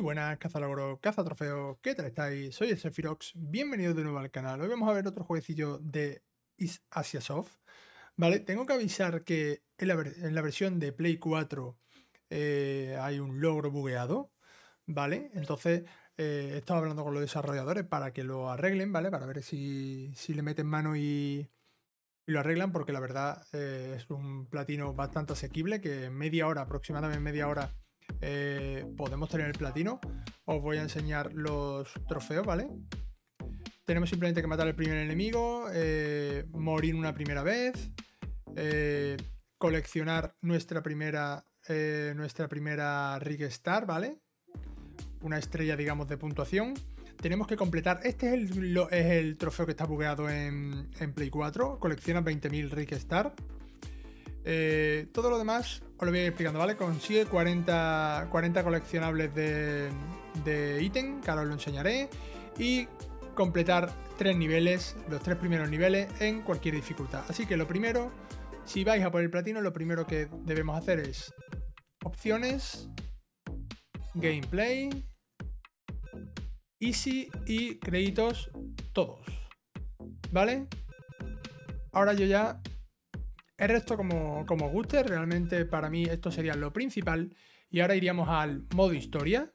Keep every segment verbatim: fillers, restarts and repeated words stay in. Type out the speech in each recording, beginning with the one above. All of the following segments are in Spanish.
buenas, cazalogro, cazatrofeos, ¿qué tal estáis? Soy el Sephirox, bienvenidos de nuevo al canal. Hoy vamos a ver otro jueguecillo de East Asia Soft. Vale, tengo que avisar que en la, en la versión de Play cuatro eh, hay un logro bugueado, ¿vale? Entonces eh, he estado hablando con los desarrolladores para que lo arreglen, ¿vale? Para ver si, si le meten mano y, y lo arreglan, porque la verdad eh, es un platino bastante asequible, que en media hora, aproximadamente media hora, Eh, podemos tener el platino. Os voy a enseñar los trofeos, ¿vale? Tenemos simplemente que matar al primer enemigo, eh, morir una primera vez, eh, coleccionar nuestra primera eh, nuestra primera Rig Star, ¿vale? Una estrella, digamos, de puntuación. Tenemos que completar, este es el, lo, es el trofeo que está bugueado en, en Play cuatro, colecciona veinte mil Rig Star. Eh, todo lo demás os lo voy a ir explicando, ¿vale? Consigue cuarenta, cuarenta coleccionables de, de ítem, que ahora os lo enseñaré. Y completar tres niveles, los tres primeros niveles en cualquier dificultad. Así que lo primero, si vais a por el platino, lo primero que debemos hacer es opciones, gameplay, easy y créditos todos, ¿vale? Ahora yo ya... El resto como, como os guste, realmente para mí esto sería lo principal. Y ahora iríamos al modo historia.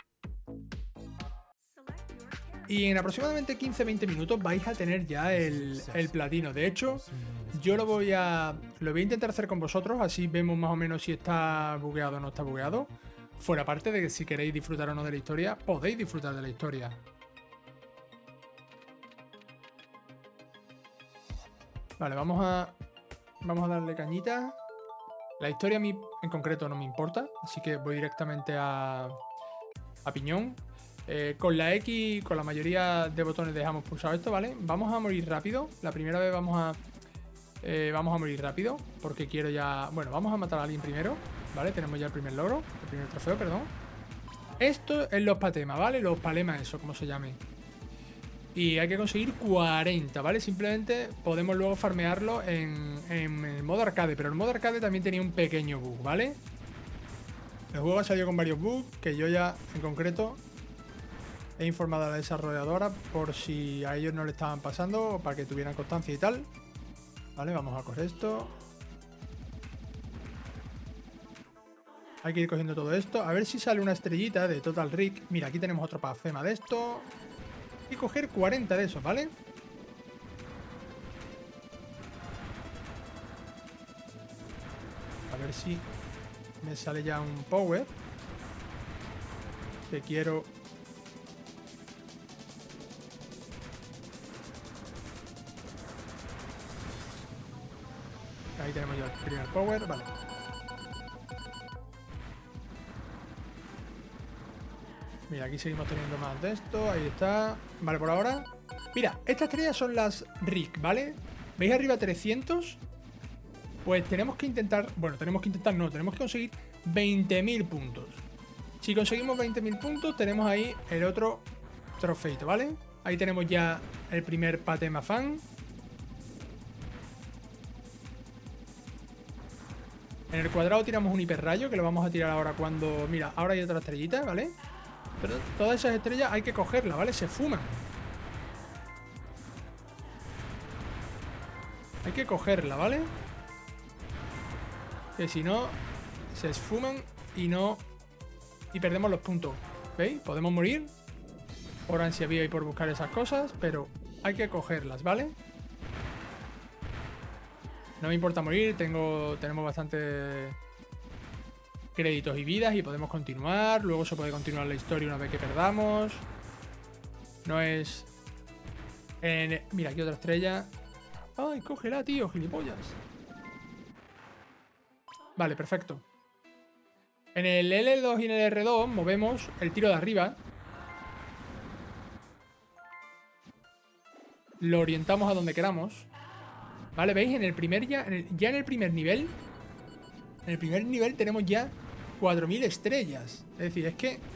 Y en aproximadamente quince a veinte minutos vais a tener ya el, el platino. De hecho, yo lo voy a lo voy a intentar hacer con vosotros, así vemos más o menos si está bugueado o no está bugueado. Fuera parte de que si queréis disfrutar o no de la historia, podéis disfrutar de la historia. Vale, vamos a... Vamos a darle cañita. La historia a mí en concreto no me importa, así que voy directamente a, a piñón. Eh, con la X, con la mayoría de botones dejamos pulsado esto, ¿vale? Vamos a morir rápido. La primera vez vamos a eh, vamos a morir rápido, porque quiero ya... Bueno, vamos a matar a alguien primero, ¿vale? Tenemos ya el primer logro, el primer trofeo, perdón. Esto es los patemas, ¿vale? Los palemas, eso, como se llame. Y hay que conseguir cuarenta, ¿vale? Simplemente podemos luego farmearlo en, en el modo arcade. Pero el modo arcade también tenía un pequeño bug, ¿vale? El juego ha salido con varios bugs que yo ya, en concreto, he informado a la desarrolladora por si a ellos no le estaban pasando o para que tuvieran constancia y tal. Vale, vamos a coger esto. Hay que ir cogiendo todo esto. A ver si sale una estrellita de Total Rig. Mira, aquí tenemos otro pafema de esto. Y coger cuarenta de esos, ¿vale? A ver si me sale ya un power. Que quiero... Ahí tenemos ya el primer power, vale. Mira, aquí seguimos teniendo más de esto. Ahí está. Vale, por ahora. Mira, estas estrellas son las Rig, ¿vale? ¿Veis arriba trescientos? Pues tenemos que intentar... Bueno, tenemos que intentar, no. Tenemos que conseguir veinte mil puntos. Si conseguimos veinte mil puntos, tenemos ahí el otro trofeito, ¿vale? Ahí tenemos ya el primer patema fan. En el cuadrado tiramos un hiperrayo, que lo vamos a tirar ahora cuando... Mira, ahora hay otra estrellita, ¿vale? Pero todas esas estrellas hay que cogerlas, ¿vale? Se fuman. Hay que cogerla, ¿vale? Que si no, se esfuman y no... Y perdemos los puntos. ¿Veis? Podemos morir por ansia viva y por buscar esas cosas, pero hay que cogerlas, ¿vale? No me importa morir, tengo, tenemos bastante... créditos y vidas y podemos continuar. Luego se puede continuar la historia una vez que perdamos. No es... En... Mira, aquí otra estrella. ¡Ay, cógela, tío! ¡Gilipollas! Vale, perfecto. En el L dos y en el R dos movemos el tiro de arriba. Lo orientamos a donde queramos. Vale, ¿veis? En el primer ya... En el, ya en el primer nivel... En el primer nivel tenemos ya cuatro mil estrellas. Es decir, es que...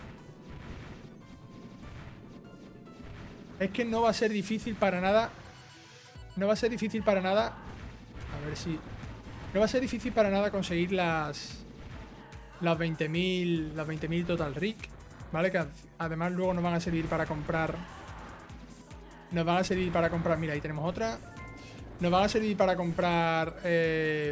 Es que no va a ser difícil para nada. No va a ser difícil para nada. A ver si... No va a ser difícil para nada conseguir las... Las veinte mil... Las veinte mil Total Rig. ¿vale? Que además luego nos van a servir para comprar... Nos van a servir para comprar... Mira, ahí tenemos otra. Nos van a servir para comprar... Eh...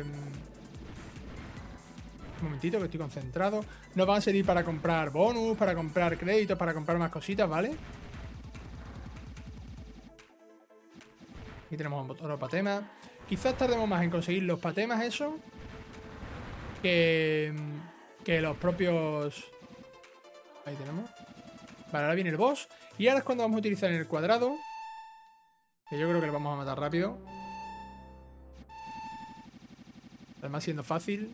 Un momentito que estoy concentrado. Nos van a servir para comprar bonus, para comprar créditos, para comprar más cositas, ¿vale? Aquí tenemos otro patema. Quizás tardemos más en conseguir los patemas esos que, que los propios... Ahí tenemos. Vale, ahora viene el boss. Y ahora es cuando vamos a utilizar en el cuadrado, que yo creo que lo vamos a matar rápido. Además siendo fácil.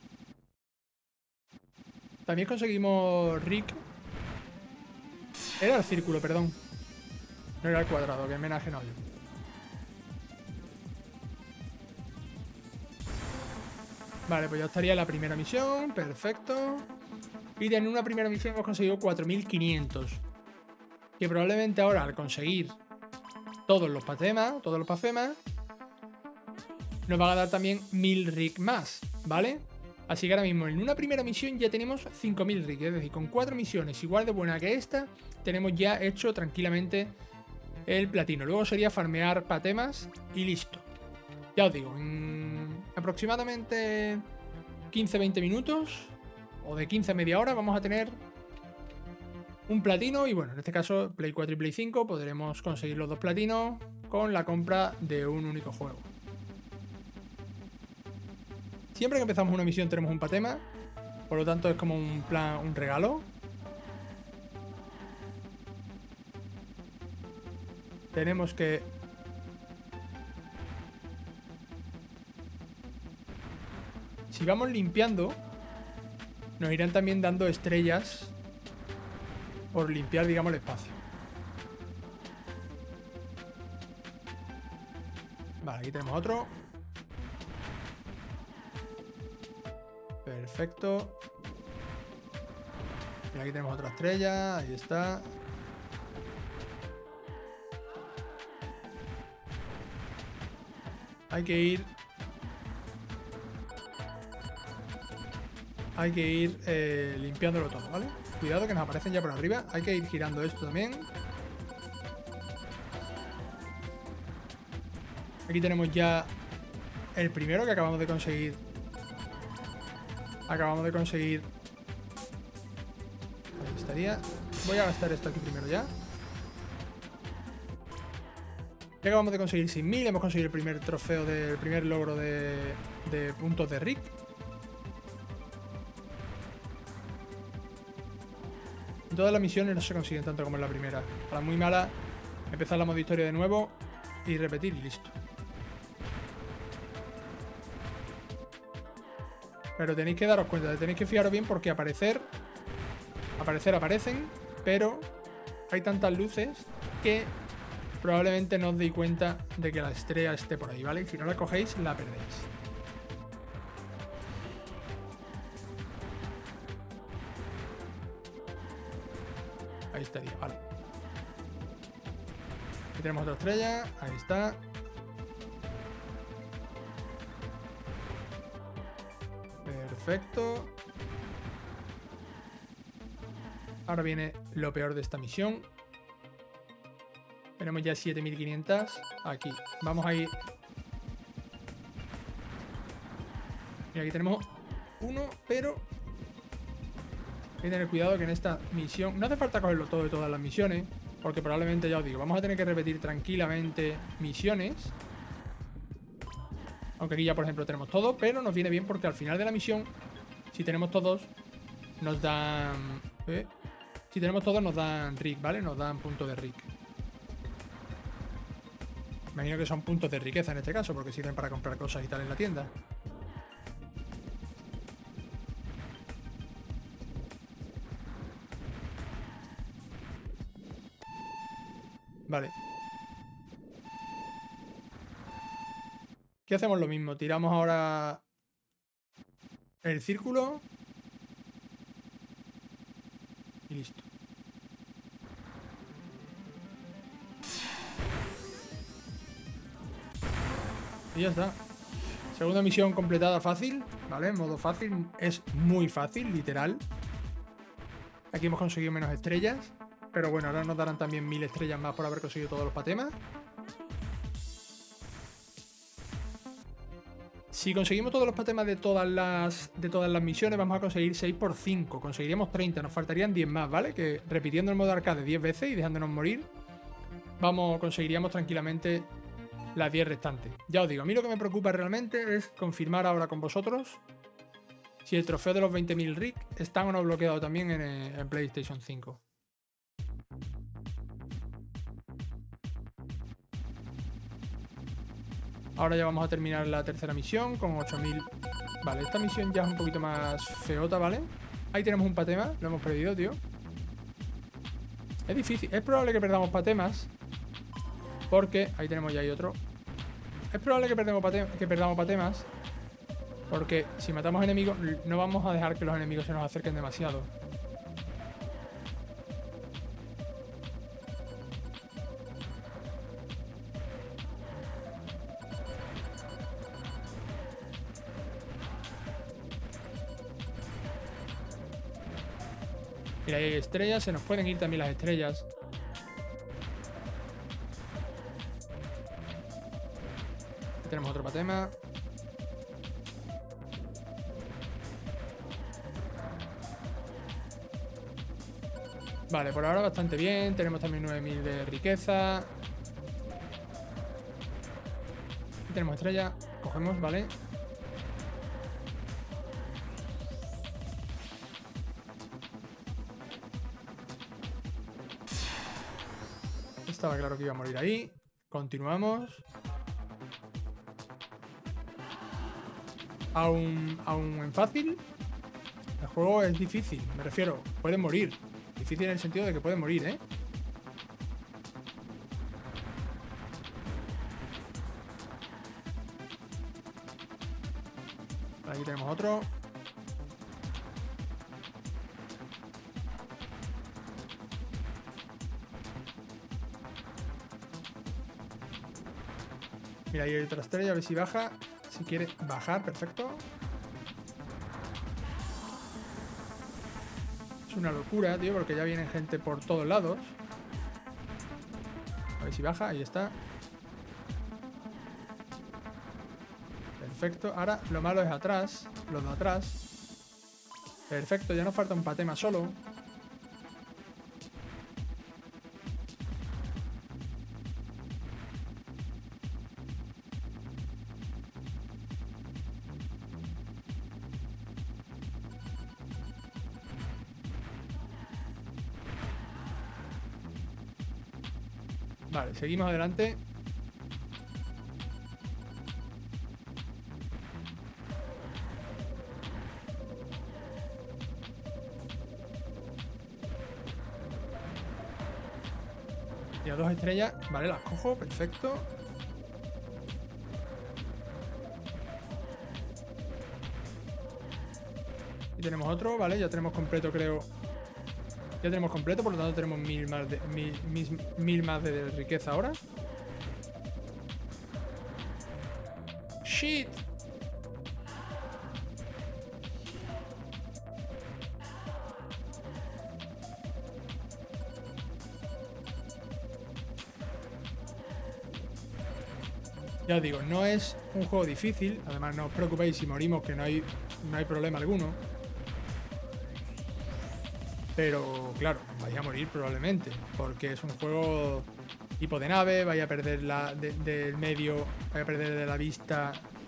También conseguimos Rick. Era el círculo, perdón. No era el cuadrado, que homenaje no hay. Vale, pues ya estaría la primera misión. Perfecto. Y en una primera misión hemos conseguido cuatro mil quinientos. Que probablemente ahora al conseguir todos los patemas, todos los pacemas, nos van a dar también mil Rick más, ¿vale? Así que ahora mismo en una primera misión ya tenemos cinco mil Rick. Es decir, con cuatro misiones igual de buena que esta, tenemos ya hecho tranquilamente el platino. Luego sería farmear patemas y listo. Ya os digo, en aproximadamente quince a veinte minutos o de quince a media hora vamos a tener un platino. Y bueno, en este caso Play cuatro y Play cinco podremos conseguir los dos platinos con la compra de un único juego. Siempre que empezamos una misión tenemos un patema, por lo tanto es como un plan, un regalo. Tenemos que... Si vamos limpiando, nos irán también dando estrellas por limpiar, digamos, el espacio. Vale, aquí tenemos otro. Perfecto. Y aquí tenemos otra estrella. Ahí está. Hay que ir... Hay que ir eh, limpiándolo todo, ¿vale? Cuidado que nos aparecen ya por arriba. Hay que ir girando esto también. Aquí tenemos ya el primero que acabamos de conseguir. Acabamos de conseguir. Ahí estaría. Voy a gastar esto aquí primero ya. Ya acabamos de conseguir seis mil. Hemos conseguido el primer trofeo, del primer logro de, de puntos de Rick. En todas las misiones no se consiguen tanto como en la primera. Para muy mala, empezar la modo historia de nuevo y repetir y listo. Pero tenéis que daros cuenta, tenéis que fijaros bien porque aparecer, aparecer aparecen, pero hay tantas luces que probablemente no os deis cuenta de que la estrella esté por ahí, ¿vale? Y si no la cogéis, la perdéis. Ahí estaría, vale. Aquí tenemos otra estrella, ahí está. Perfecto. Ahora viene lo peor de esta misión. Tenemos ya siete mil quinientos. Aquí. Vamos a ir. Y aquí tenemos uno, pero hay que tener cuidado que en esta misión... No hace falta cogerlo todo de todas las misiones, porque probablemente, ya os digo, vamos a tener que repetir tranquilamente misiones. Aunque aquí ya, por ejemplo, tenemos todo, pero nos viene bien porque al final de la misión, si tenemos todos, nos dan... ¿eh? Si tenemos todos, nos dan Rick, ¿vale? Nos dan puntos de Rick. Imagino que son puntos de riqueza en este caso, porque sirven para comprar cosas y tal en la tienda. Vale. ¿Qué hacemos? Lo mismo. Tiramos ahora el círculo. Y listo. Y ya está. Segunda misión completada fácil, ¿vale? En modo fácil. Es muy fácil, literal. Aquí hemos conseguido menos estrellas. Pero bueno, ahora nos darán también mil estrellas más por haber conseguido todos los patemas. Si conseguimos todos los patemas de todas las, de todas las misiones, vamos a conseguir seis por cinco. Conseguiríamos treinta, nos faltarían diez más, ¿vale? Que repitiendo el modo arcade diez veces y dejándonos morir, vamos, conseguiríamos tranquilamente las diez restantes. Ya os digo, a mí lo que me preocupa realmente es confirmar ahora con vosotros si el trofeo de los veinte mil Rick está o no bloqueado también en, en PlayStation cinco. Ahora ya vamos a terminar la tercera misión con ocho mil. Vale, esta misión ya es un poquito más feota, ¿vale? Ahí tenemos un patema, lo hemos perdido, tío. Es difícil, es probable que perdamos patemas. Porque, ahí tenemos ya hay otro. Es probable que, perdamos pate que perdamos patemas. Porque si matamos enemigos, no vamos a dejar que los enemigos se nos acerquen demasiado. Mira, ahí hay estrellas, se nos pueden ir también las estrellas. Aquí tenemos otro patema. Vale, por ahora bastante bien. Tenemos también nueve mil de riqueza. Aquí tenemos estrella. Cogemos, vale. Estaba claro que iba a morir ahí. Continuamos. Aún, aún en fácil. El juego es difícil, me refiero. Pueden morir. Difícil en el sentido de que pueden morir, ¿eh? Aquí tenemos otro. Mira, ahí hay otra estrella, a ver si baja. Si quiere bajar, perfecto. Es una locura, tío, porque ya vienen gente por todos lados. A ver si baja, ahí está. Perfecto, ahora lo malo es atrás. Los de atrás. Perfecto, ya nos falta un patema solo. Vale, seguimos adelante. Ya dos estrellas. Vale, las cojo, perfecto. Y tenemos otro, vale, ya tenemos completo, creo. Ya tenemos completo, por lo tanto tenemos mil más de, mil, mil, mil más de riqueza ahora. ¡Shit! Ya os digo, no es un juego difícil. Además, no os preocupéis si morimos, que no hay, no hay problema alguno. Pero, claro, vais a morir probablemente, porque es un juego tipo de nave, vais a perder la de, del medio, vais a perder de la vista.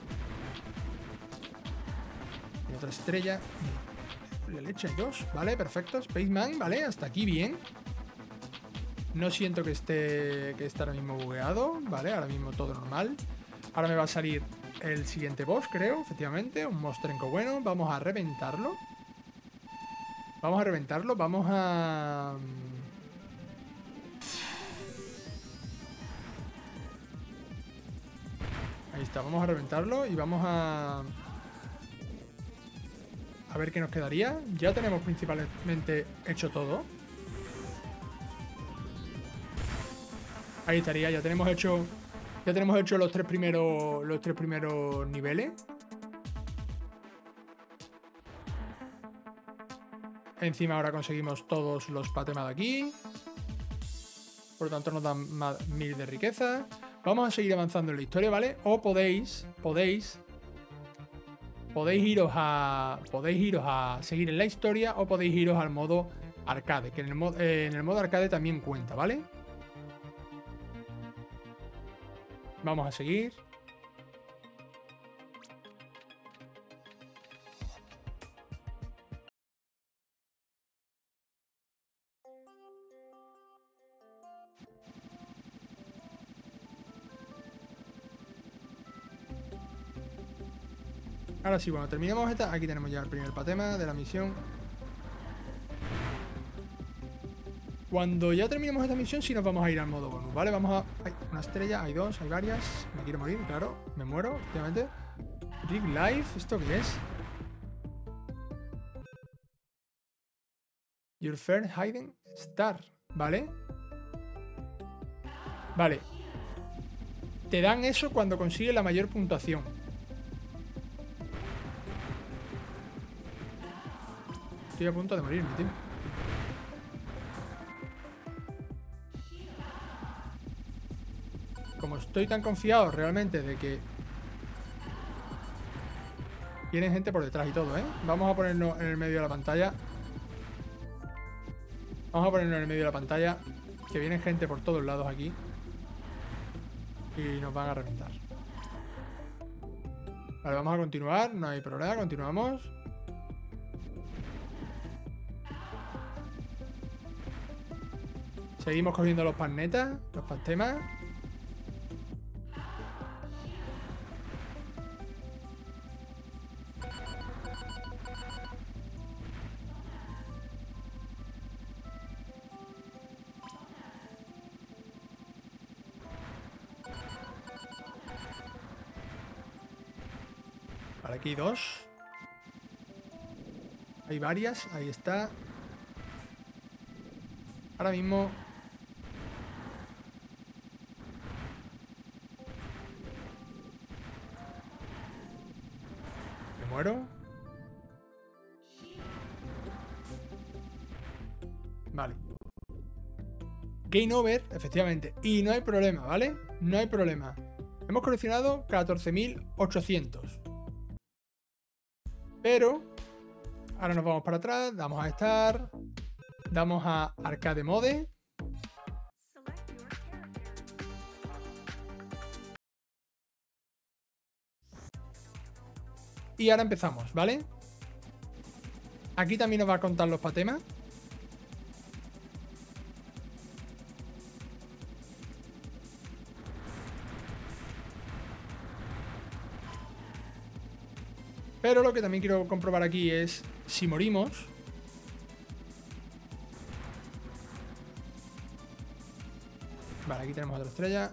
Y otra estrella. La leche, hay dos, vale, perfecto. Spaceman, vale, hasta aquí bien. No siento que esté, que esté ahora mismo bugueado, vale, ahora mismo todo normal. Ahora me va a salir el siguiente boss, creo, efectivamente, un monstrenco bueno. Vamos a reventarlo. Vamos a reventarlo, vamos a... Ahí está, vamos a reventarlo y vamos a... A ver qué nos quedaría. Ya tenemos principalmente hecho todo. Ahí estaría, ya tenemos hecho... Ya tenemos hecho los tres primeros, los tres primeros niveles. Encima ahora conseguimos todos los patemas de aquí. Por lo tanto nos dan más mil de riqueza. Vamos a seguir avanzando en la historia, ¿vale? O podéis, podéis, podéis iros a, podéis iros a seguir en la historia o podéis iros al modo arcade, que en el, mod, eh, en el modo arcade también cuenta, ¿vale? Vamos a seguir. Ahora sí, cuando terminemos esta, aquí tenemos ya el primer patema de la misión. Cuando ya terminemos esta misión, sí nos vamos a ir al modo bonus, ¿vale? Vamos a... Hay una estrella, hay dos, hay varias. Me quiero morir, claro. Me muero, efectivamente. Rig Life, ¿esto qué es? Your First Hidden Star, ¿vale? Vale. Te dan eso cuando consigues la mayor puntuación. Estoy a punto de morirme, tío. Como estoy tan confiado realmente de que viene gente por detrás y todo, ¿eh? Vamos a ponernos en el medio de la pantalla. Vamos a ponernos en el medio de la pantalla, que viene gente por todos lados aquí y nos van a reventar. Vale, vamos a continuar, no hay problema, continuamos. Seguimos cogiendo los panetas, los pastemas. Vale, aquí hay dos. Hay varias, ahí está. Ahora mismo... Me muero. Vale. Game over, efectivamente. Y no hay problema, ¿vale? No hay problema. Hemos coleccionado catorce mil ochocientos. Pero ahora nos vamos para atrás, damos a Start, damos a Arcade Mode. Y ahora empezamos, ¿vale? Aquí también nos va a contar los patemas. Pero lo que también quiero comprobar aquí es si morimos. Vale, aquí tenemos otra estrella.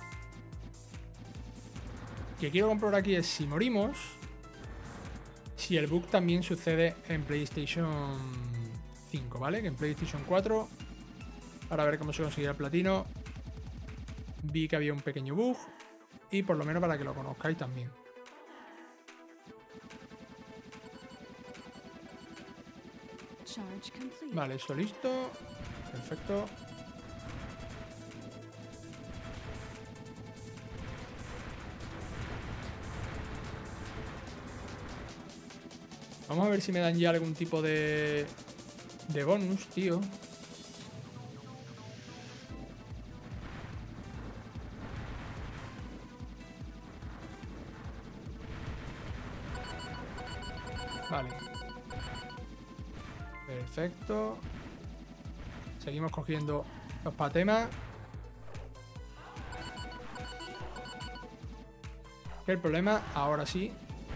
Lo que quiero comprobar aquí es si morimos, si el bug también sucede en PlayStation cinco, ¿vale? Que en PlayStation cuatro, para ver cómo se conseguía el platino, vi que había un pequeño bug. Y por lo menos para que lo conozcáis también. Vale, eso listo. Perfecto. Vamos a ver si me dan ya algún tipo de... de bonus, tío. Vale. Perfecto. Seguimos cogiendo los patemas. ¿Qué es el problema? Ahora sí.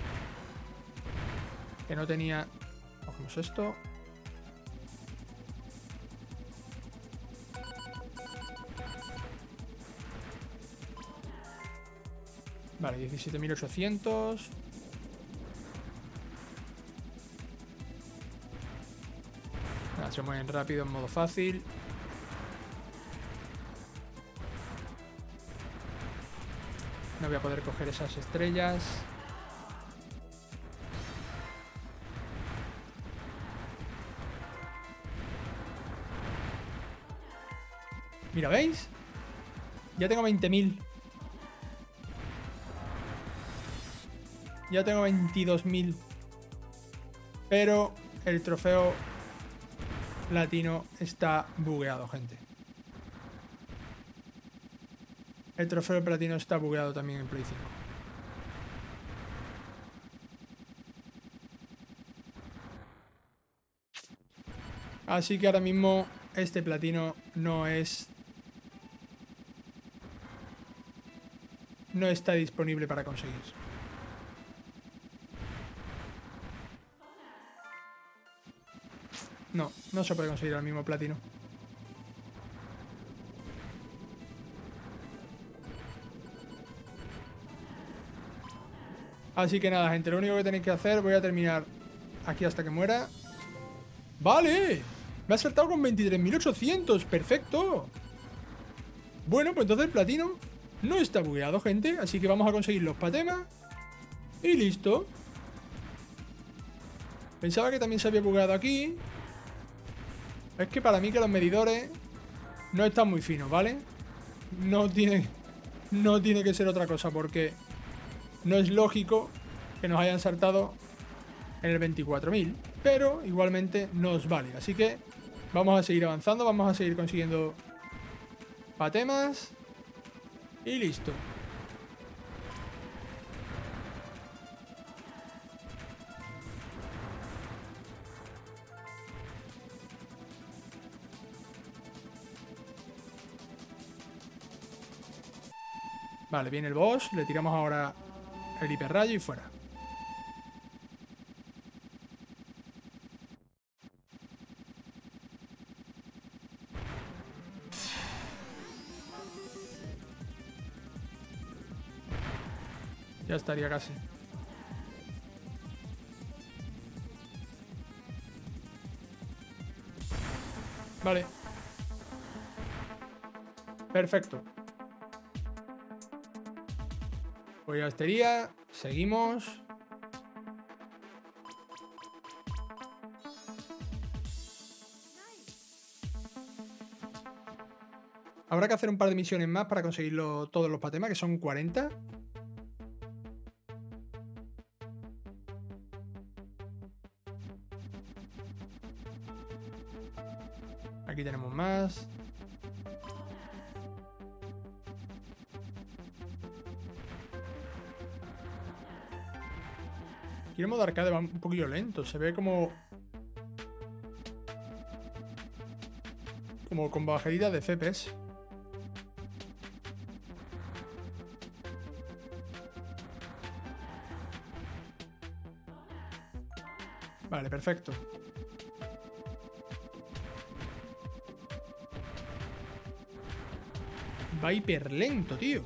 Que no tenía... Cogemos esto. Vale, diecisiete mil ochocientos. Nada, se mueven rápido en modo fácil. No voy a poder coger esas estrellas. Mira, ¿veis? Ya tengo veinte mil. Ya tengo veintidós mil. Pero el trofeo platino está bugueado, gente. El trofeo platino está bugueado también en Play cinco. Así que ahora mismo este platino no es... No está disponible para conseguir. No, no se puede conseguir el mismo platino. Así que nada, gente, lo único que tenéis que hacer, voy a terminar aquí hasta que muera. ¡Vale! Me ha saltado con veintitrés mil ochocientos, ¡perfecto! Bueno, pues entonces el platino no está bugueado, gente. Así que vamos a conseguir los patemas. Y listo. Pensaba que también se había bugueado aquí. Es que para mí que los medidores no están muy finos, ¿vale? No tiene, no tiene que ser otra cosa, porque no es lógico que nos hayan saltado en el veinticuatro mil. Pero igualmente nos vale. Así que vamos a seguir avanzando. Vamos a seguir consiguiendo patemas. Y listo. Vale, viene el boss. Le tiramos ahora el hiperrayo y fuera. Ya estaría casi. Vale. Perfecto. Pues ya estaría. Seguimos. Habrá que hacer un par de misiones más para conseguirlo, todos los patemas, que son cuarenta. Aquí tenemos más. Aquí el modo arcade va un poquillo lento. Se ve como... Como con bajadita de F P S. Vale, perfecto. Va hiper lento, tío.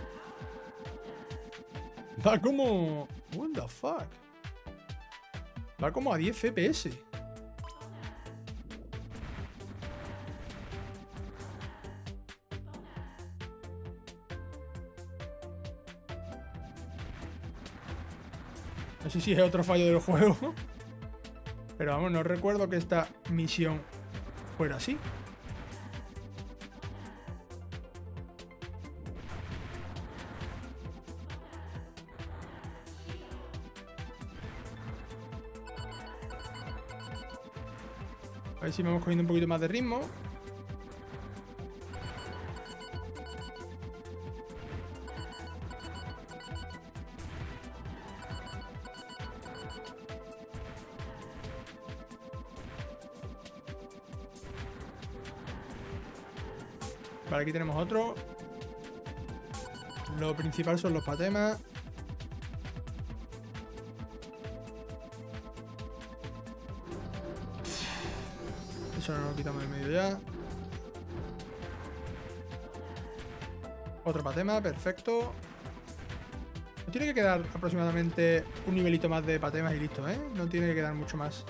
Va como... What the fuck. Va como a diez F P S. No sé si es otro fallo del juego. Pero vamos, no recuerdo que esta misión fuera así. A ver si vamos cogiendo un poquito más de ritmo. Vale, aquí tenemos otro. Lo principal son los patemas. Eso no lo quitamos del medio ya. Otro patema, perfecto. Tiene que quedar aproximadamente un nivelito más de patemas y listo, ¿eh? No tiene que quedar mucho más.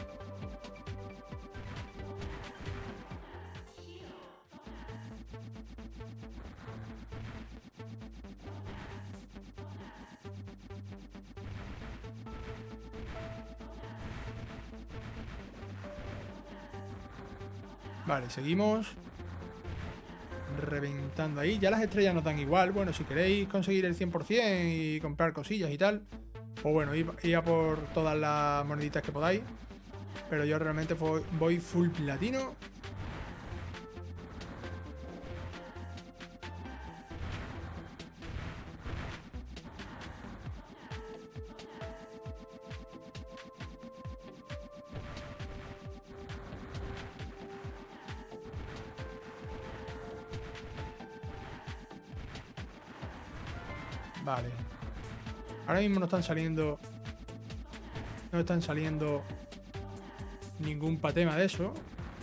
Vale, seguimos. reventando ahí. Ya las estrellas nos dan igual. Bueno, si queréis conseguir el cien por cien y comprar cosillas y tal, pues bueno, ir a por todas las moneditas que podáis. Pero yo realmente voy, voy full platino. Vale. Ahora mismo no están saliendo... No están saliendo ningún patema de eso.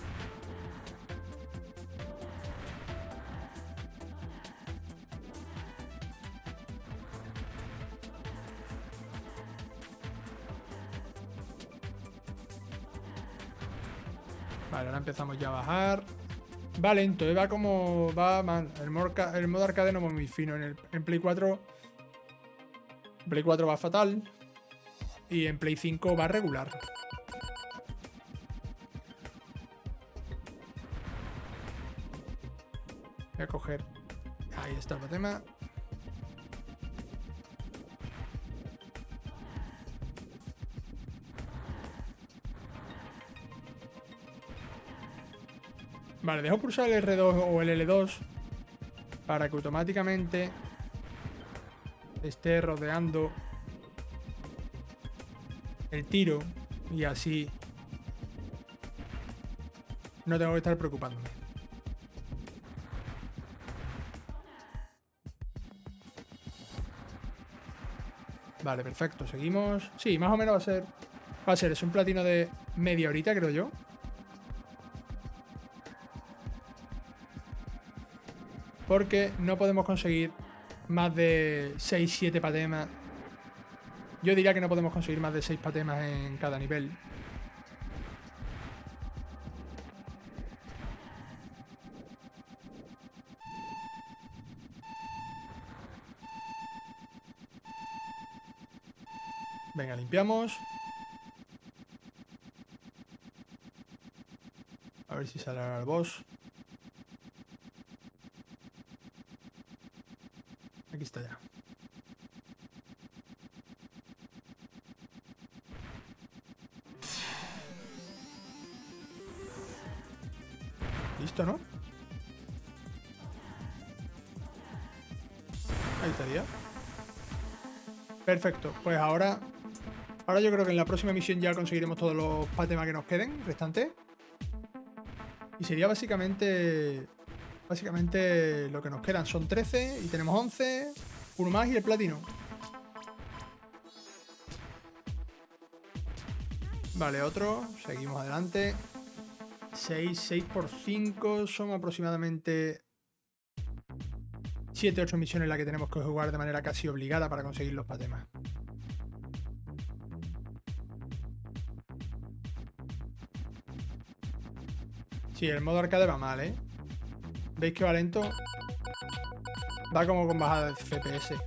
Vale, ahora empezamos ya a bajar. Va lento, ¿eh? Va como... Va man. El modo, el modo arcade no va muy fino. En, el, en Play cuatro... En Play cuatro va fatal. Y en Play cinco va regular. Voy a coger... Ahí está el patema. Vale, dejo pulsar el R dos o el L dos para que automáticamente esté rodeando el tiro y así no tengo que estar preocupándome. Vale, perfecto, seguimos. Sí, más o menos va a ser va a ser es un platino de media horita, creo yo. Porque no podemos conseguir más de seis siete patemas. Yo diría que no podemos conseguir más de seis patemas en cada nivel. Venga, limpiamos. A ver si sale ahora el boss. Aquí está ya. Listo, ¿no? Ahí estaría. Perfecto. Pues ahora... Ahora yo creo que en la próxima misión ya conseguiremos todos los patemas que nos queden restantes. Y sería básicamente... Básicamente lo que nos quedan son trece y tenemos once. Uno más y el platino. Vale, otro. Seguimos adelante. seis, seis por cinco. Son aproximadamente siete ocho misiones las que tenemos que jugar de manera casi obligada para conseguir los patemas. Sí, el modo arcade va mal, ¿eh? ¿Veis que va lento? Va como con bajada de F P S.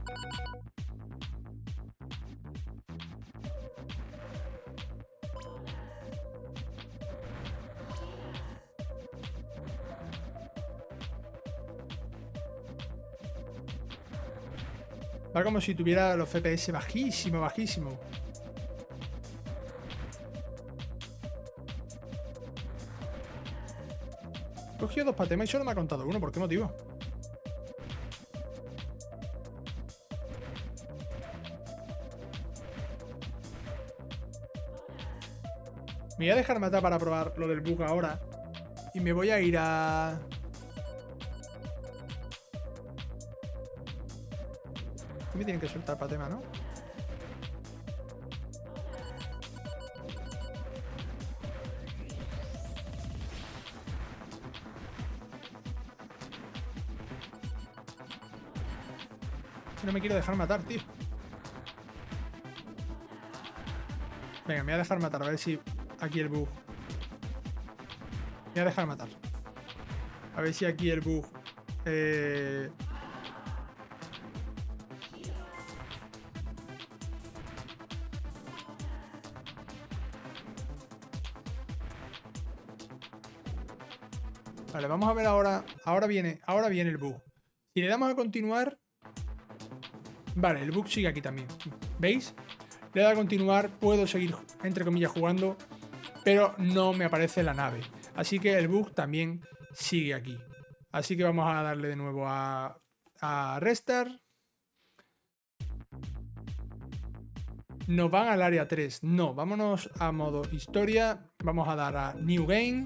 Va como si tuviera los F P S bajísimo, bajísimo. He cogido dos patemas y solo me ha contado uno. ¿Por qué motivo? Me voy a dejar matar para probar lo del bug ahora. Y me voy a ir a... Me tienen que soltar patema, ¿no? No me quiero dejar matar, tío. Venga, me voy a dejar matar, a ver si aquí el bug. Me voy a dejar matar. A ver si aquí el bug... Eh... Vale, vamos a ver ahora. Ahora viene, ahora viene el bug. Si le damos a continuar... Vale, el bug sigue aquí también. ¿Veis? Le he dado a continuar, puedo seguir, entre comillas, jugando, pero no me aparece la nave. Así que el bug también sigue aquí. Así que vamos a darle de nuevo a, a Restart. Nos van al área tres. No, vámonos a modo historia. Vamos a dar a New Game.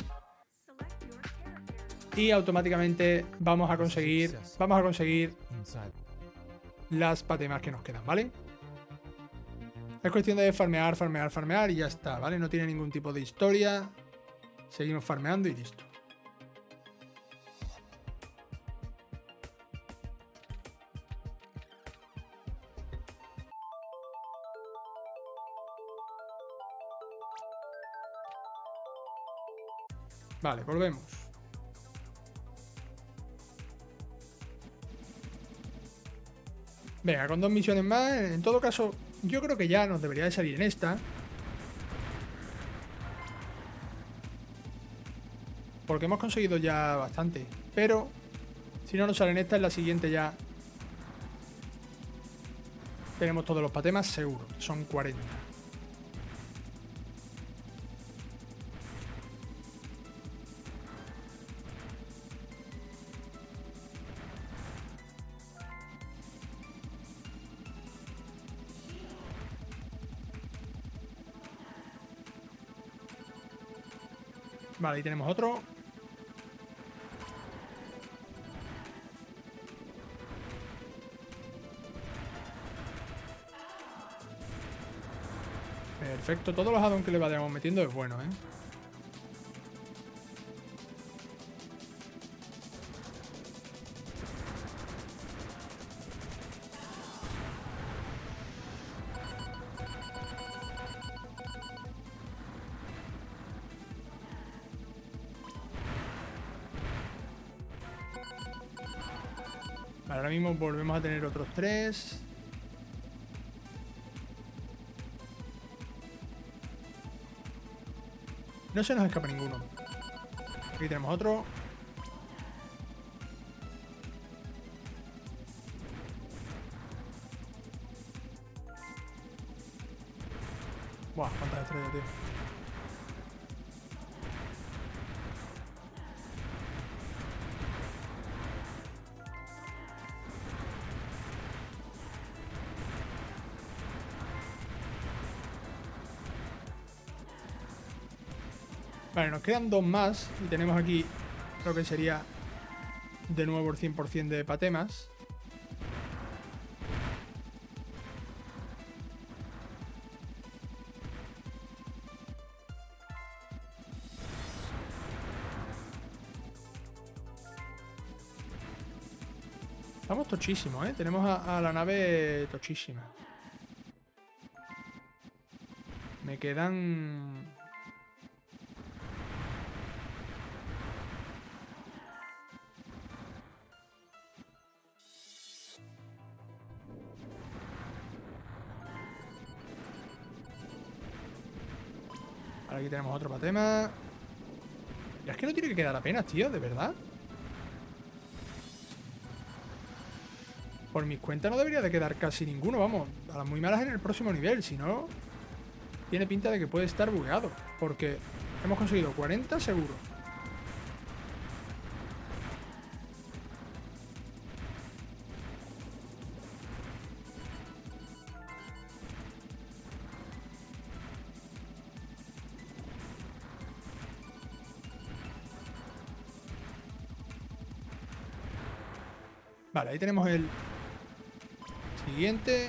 Y automáticamente vamos a conseguir, vamos a conseguir las patemas que nos quedan, ¿vale? Es cuestión de farmear, farmear, farmear y ya está, ¿vale? No tiene ningún tipo de historia. Seguimos farmeando y listo. Vale, volvemos. Venga, con dos misiones más. En todo caso, yo creo que ya nos debería de salir en esta. Porque hemos conseguido ya bastante. Pero si no nos sale en esta, en la siguiente ya tenemos todos los patemas seguro. Son cuarenta. Vale, ahí tenemos otro. Perfecto, todos los addons que le vayamos metiendo es bueno, ¿eh? Vale, ahora mismo volvemos a tener otros tres. No se nos escapa ninguno. Aquí tenemos otro. Buah, cuántas estrellas, tío. Vale, nos quedan dos más y tenemos aquí lo que sería de nuevo el cien por cien de patemas. Estamos tochísimos, ¿eh? Tenemos a, a la nave tochísima. Me quedan... Aquí tenemos otro patema. Ya es que no tiene que quedar apenas, tío, de verdad. Por mis cuentas no debería de quedar casi ninguno, vamos. A las muy malas en el próximo nivel, si no... Tiene pinta de que puede estar bugueado. Porque hemos conseguido cuarenta seguro. Vale, ahí tenemos el siguiente.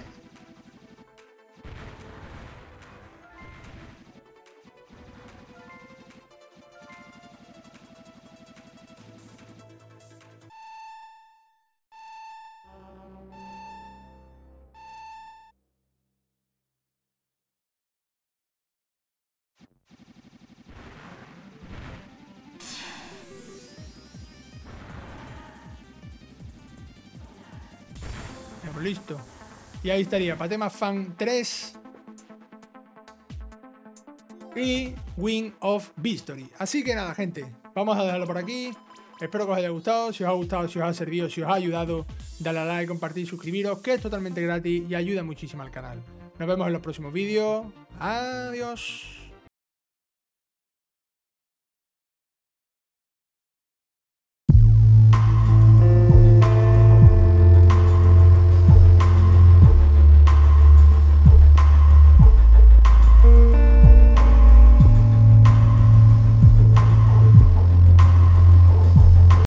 Listo. Y ahí estaría Patema Fan tres y Wing of Victory. Así que nada, gente, vamos a dejarlo por aquí. Espero que os haya gustado. Si os ha gustado, si os ha servido, si os ha ayudado, dale a like, compartir, suscribiros, que es totalmente gratis y ayuda muchísimo al canal. Nos vemos en los próximos vídeos. Adiós.